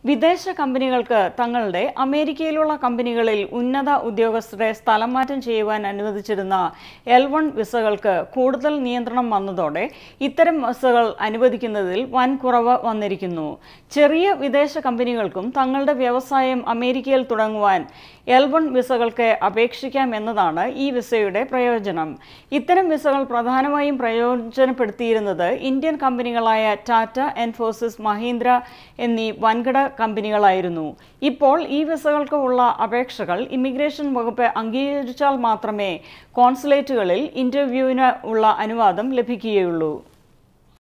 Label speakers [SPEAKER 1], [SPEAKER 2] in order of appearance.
[SPEAKER 1] വിദേശ കമ്പനികൾക്ക് തങ്ങളുടെ അമേരിക്കയിലുള്ള കമ്പനികളിൽ ഉന്നത ഉദ്യോഗസ്ഥരെ സ്ഥലംമാറ്റം ചെയ്യുവാൻ അനുവദിച്ചിരുന്ന L1 വിസകൾക്ക് കൂടുതൽ നിയന്ത്രണം വന്നതോടെ ഇത്തരം വിസകൾ അനുവദിക്കുന്നതിൽ വൻ കുറവ് വന്നിരിക്കുന്നു. ചെറിയ വിദേശ കമ്പനികൾക്കും തങ്ങളുടെ വ്യവസായം അമേരിക്കയിൽ തുടങ്ങുവാൻ L1 വിസകൾക്ക് അപേക്ഷിക്കാം എന്നതാണ് ഈ വിസയുടെ പ്രയോജനം. ഇത്തരം വിസകൾ പ്രധാനമായും പ്രയോജനപ്പെടുത്തിയിരുന്നത് ഇന്ത്യൻ കമ്പനികളായ ടാറ്റ, എൻഫോസിസ്, മഹീന്ദ്ര എന്നീ വൻകിട കമ്പനികളായിരുന്നു. ഇപ്പോൾ ഈ വിസകൾക്ക് ഉള്ള അപേക്ഷകൾ ഇമിഗ്രേഷൻ വകുപ്പ് അംഗീകരിച്ചാൽ മാത്രമേ കോൺസുലേറ്റുകളിൽ ഇന്റർവ്യൂവിന് ഉള്ള അനുവാദം ലഭിക്കുകയുള്ളൂ.